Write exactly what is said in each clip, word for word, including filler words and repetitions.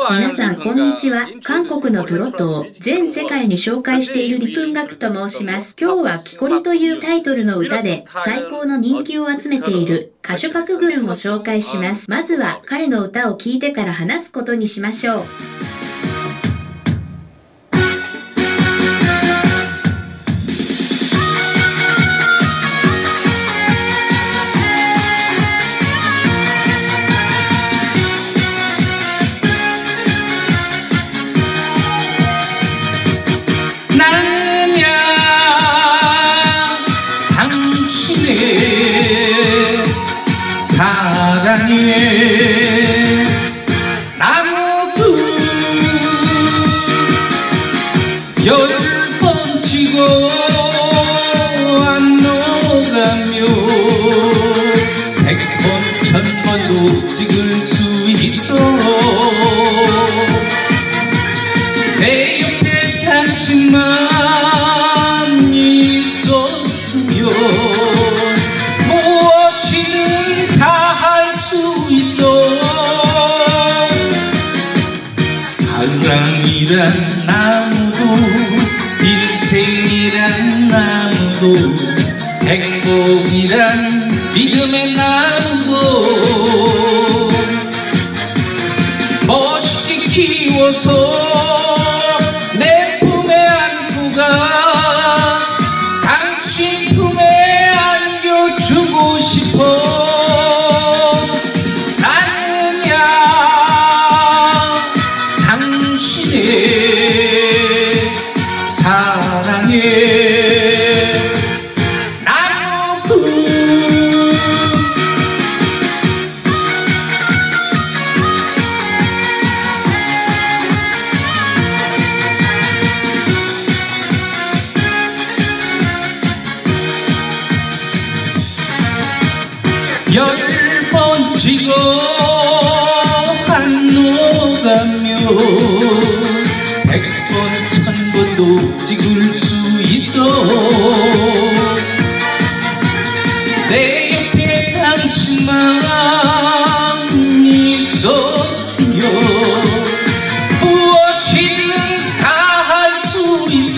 皆さんこんにちは。韓国のトロットを全世界に紹介しているリプンガクと申します。今日はキコリというタイトルの歌で最高の人気を集めている歌手パクグルンを紹介します。まずは彼の歌を聴いてから話すことにしましょう。 나는야 당신의 사랑에 나무도 열 번 치고 안 녹아며 백 번 천 번도 찍을 수 있어. 내 옆에 당신만 있었으면 무엇이든 다 할 수 있어. 사랑이란 나무도 인생이란 나무도 행복이란 믿음의 나무도 멋있게 키워서 내 품에 안고 가 당신 품에 안겨주고 싶어. 나는야 당신의 사랑에 열 번 지고 안 녹아며 백 번 천 번도 찍을 수 있어. 내 옆에 당신만 있어주면 무엇이든 다 할 수 있어.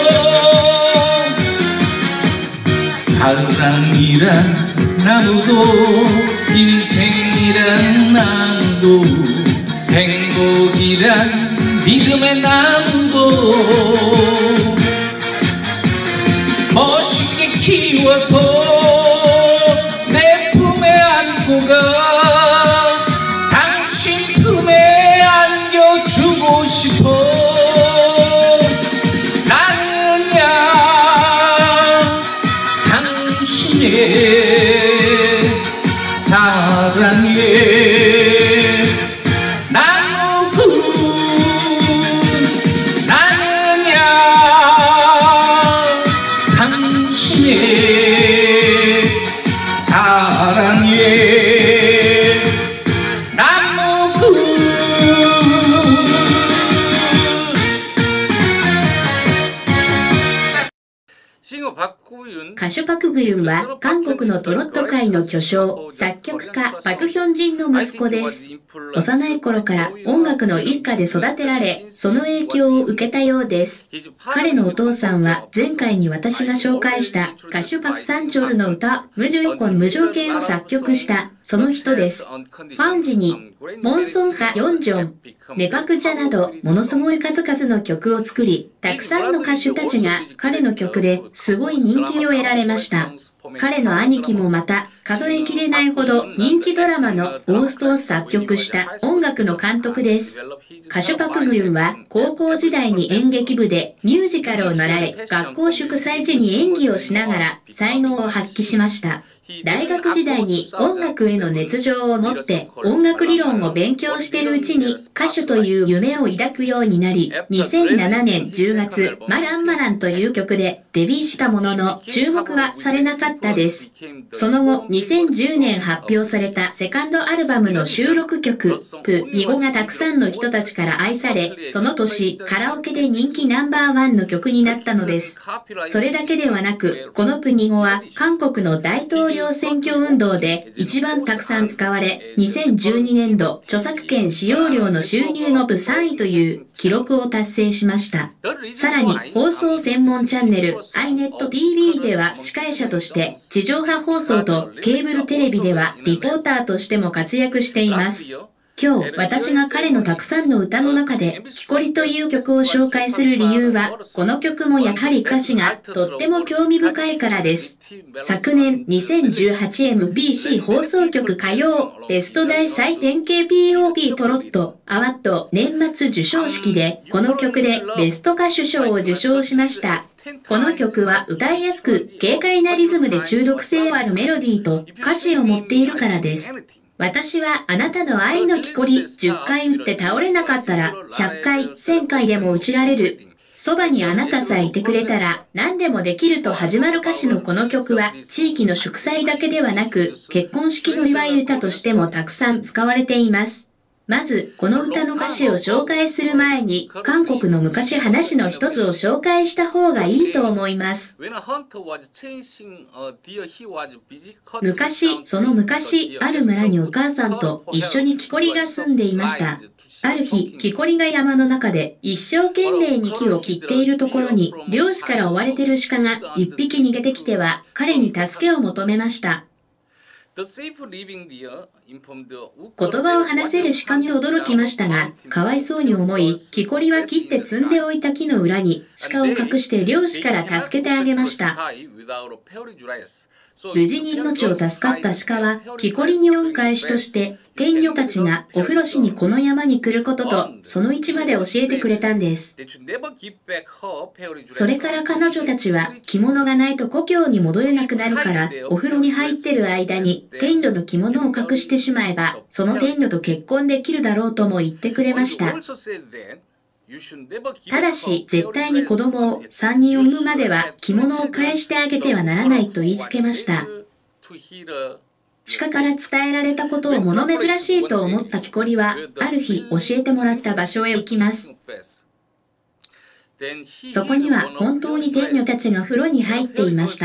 사랑이란 나무도 인생이란 나무도 행복이란 믿음의 나무도 멋있게 키워서 내 품에 안고 가 당신 품에 안겨주고 싶어. 나는야 당신의 사랑에 나무꾼. 나는야 당신의 사랑에 나무꾼. 歌手パクグルンは韓国のトロット界の巨匠、作曲家パクヒョンジンの息子です。幼い頃から音楽の一家で育てられ、その影響を受けたようです。彼のお父さんは前回に私が紹介した歌手パクサンチョルの歌、無条件無条件を作曲したその人です。ファンジに、モンソンハ・ヨンジョン、メパクジャなどものすごい数々の曲を作り、たくさんの歌手たちが彼の曲ですごい人気を得られました。彼の兄貴もまた数えきれないほど人気ドラマのオーストを作曲した音楽の監督です。歌手パクグルンは高校時代に演劇部でミュージカルを習い、学校祝祭時に演技をしながら才能を発揮しました。大学時代に音楽への熱情を持って音楽理論を勉強しているうちに歌手という夢を抱くようになり、にせんななねんじゅうがつ、マランマランという曲でデビューしたものの注目はされなかったです。その後、にせんじゅうねん発表されたセカンドアルバムの収録曲、プにごがたくさんの人たちから愛され、その年、カラオケで人気ナンバーワンの曲になったのです。それだけではなく、このプにごは韓国の大統領選挙運動で一番たくさん使われ、にせんじゅうにねんど著作権使用料の収入の部さんいという記録を達成しました。さらに、放送専門チャンネル アイネットティービー では司会者として地上波放送とケーブルテレビではリポーターとしても活躍しています。今日私が彼のたくさんの歌の中で木こりという曲を紹介する理由は、この曲もやはり歌詞がとっても興味深いからです。昨年 にせんじゅうはちエムビーシー 放送局歌謡ベスト大採点系 ピーオーピー トロットアワット年末授賞式でこの曲でベスト歌手賞を受賞しました。この曲は歌いやすく軽快なリズムで中毒性あるメロディーと歌詞を持っているからです。私はあなたの愛の木こりじゅっかい打って倒れなかったらひゃっかい、せんかいでも打ちられる。そばにあなたさえいてくれたら何でもできると始まる歌詞のこの曲は地域の祝祭だけではなく結婚式の祝い歌としてもたくさん使われています。まず、この歌の歌詞を紹介する前に、韓国の昔話の一つを紹介した方がいいと思います。昔、その昔、ある村にお母さんと一緒に木こりが住んでいました。ある日、木こりが山の中で一生懸命に木を切っているところに、猟師から追われている鹿が一匹逃げてきては、彼に助けを求めました。言葉を話せる鹿に驚きましたが、かわいそうに思い、木こりは切って積んでおいた木の裏に鹿を隠して猟師から助けてあげました。無事に命を助かった鹿は、木こりに恩返しとして、天女たちがお風呂しにこの山に来ることと、その市まで教えてくれたんです。それから彼女たちは、着物がないと故郷に戻れなくなるから、お風呂に入ってる間に、天女の着物を隠してしまえば、その天女と結婚できるだろうとも言ってくれました。ただし、絶対に子供をさんにん産むまでは着物を返してあげてはならないと言いつけました。鹿から伝えられたことを物珍しいと思った木こりは、ある日教えてもらった場所へ行きます。そこには本当に天女たちが風呂に入っていました。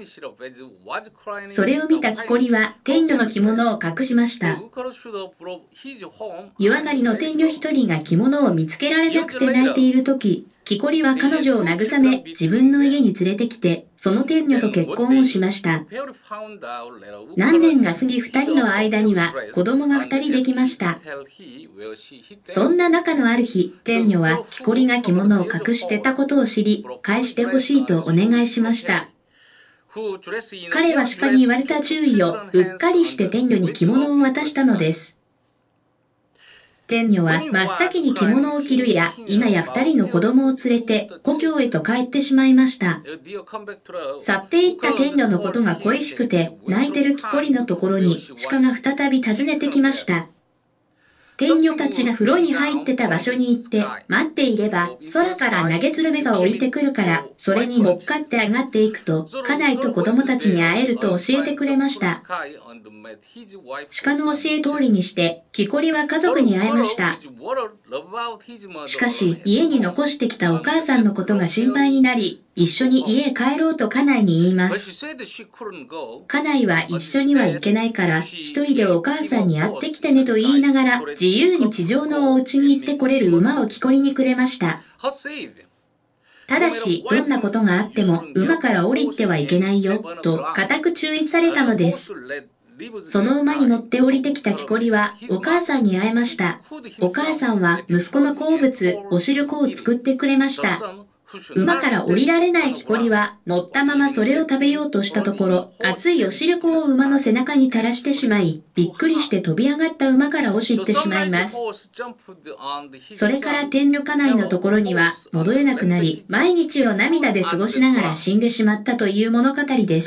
それを見た木こりは天女の着物を隠しました。湯上がりの天女一人が着物を見つけられなくて泣いているとき、木こりは彼女を慰め、自分の家に連れてきて、その天女と結婚をしました。何年が過ぎ二人の間には子供が二人できました。そんな中のある日、天女は木こりが着物を隠してたことを知り、返してほしいとお願いしました。彼は鹿に言われた注意をうっかりして天女に着物を渡したのです。天女は真っ先に着物を着るや否や二人の子供を連れて故郷へと帰ってしまいました。去っていった天女のことが恋しくて泣いてる木こりのところに鹿が再び訪ねてきました。天女たちが風呂に入ってた場所に行って待っていれば空から投げつるべが降りてくるからそれに乗っかって上がっていくと家内と子供たちに会えると教えてくれました。鹿の教え通りにして木こりは家族に会えました。しかし家に残してきたお母さんのことが心配になり一緒に家へ帰ろうと家内に言います。家内は一緒には行けないから一人でお母さんに会ってきてねと言いながら自由に地上のお家に行ってこれる馬を木こりにくれました。ただしどんなことがあっても馬から降りてはいけないよと固く注意されたのです。その馬に乗って降りてきた木こりはお母さんに会えました。お母さんは息子の好物お汁粉を作ってくれました。馬から降りられない木こりは乗ったままそれを食べようとしたところ熱いお汁粉を馬の背中に垂らしてしまいびっくりして飛び上がった馬から落ちてしまいます。それから天女家内のところには戻れなくなり毎日を涙で過ごしながら死んでしまったという物語です。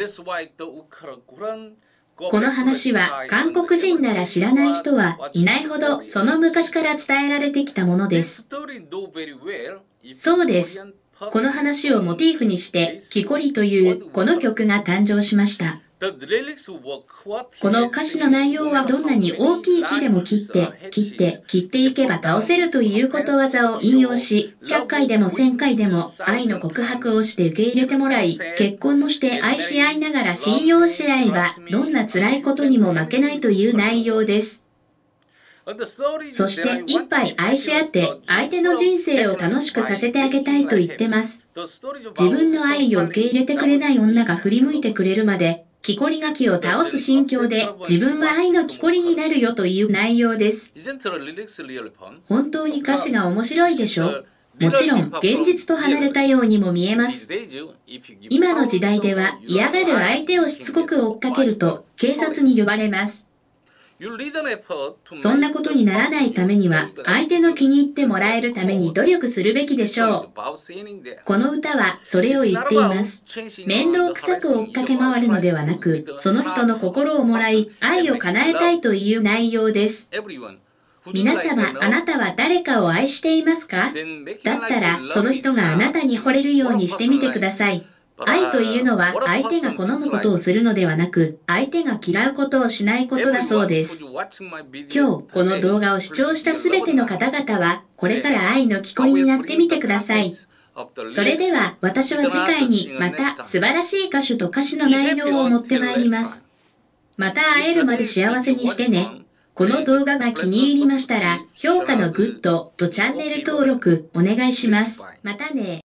この話は韓国人なら知らない人はいないほどその昔から伝えられてきたものです。そうです。 この話をモチーフにして、木こりというこの曲が誕生しました。この歌詞の内容はどんなに大きい木でも切って、切って、切っていけば倒せるということわざを引用し、ひゃっかいでもせんかいでも愛の告白をして受け入れてもらい、結婚もして愛し合いながら信用し合えば、どんな辛いことにも負けないという内容です。そして一杯愛し合って相手の人生を楽しくさせてあげたいと言ってます。自分の愛を受け入れてくれない女が振り向いてくれるまで、木こりが木を倒す心境で自分は愛の木こりになるよという内容です。本当に歌詞が面白いでしょ？もちろん現実と離れたようにも見えます。今の時代では嫌がる相手をしつこく追っかけると警察に呼ばれます。そんなことにならないためには、相手の気に入ってもらえるために努力するべきでしょう。この歌はそれを言っています。面倒くさく追っかけ回るのではなく、その人の心をもらい、愛を叶えたいという内容です。皆様、あなたは誰かを愛していますか？だったら、その人があなたに惚れるようにしてみてください。愛というのは相手が好むことをするのではなく、相手が嫌うことをしないことだそうです。今日この動画を視聴したすべての方々は、これから愛の木こりになってみてください。それでは私は次回にまた素晴らしい歌手と歌詞の内容を持ってまいります。また会えるまで幸せにしてね。この動画が気に入りましたら、評価のグッドとチャンネル登録お願いします。またね。